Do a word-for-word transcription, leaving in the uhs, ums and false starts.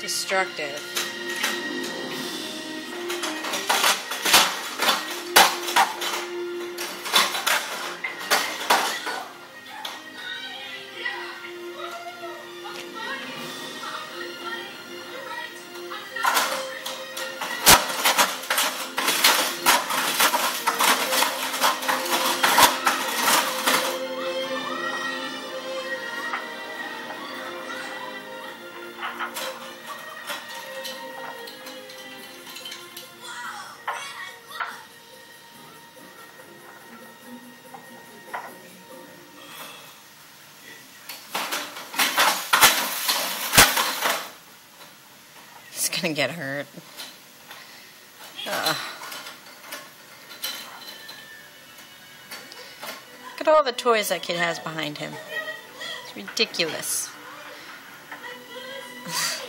destructive. He's gonna get hurt. Ugh. Look at all the toys that kid has behind him. It's ridiculous.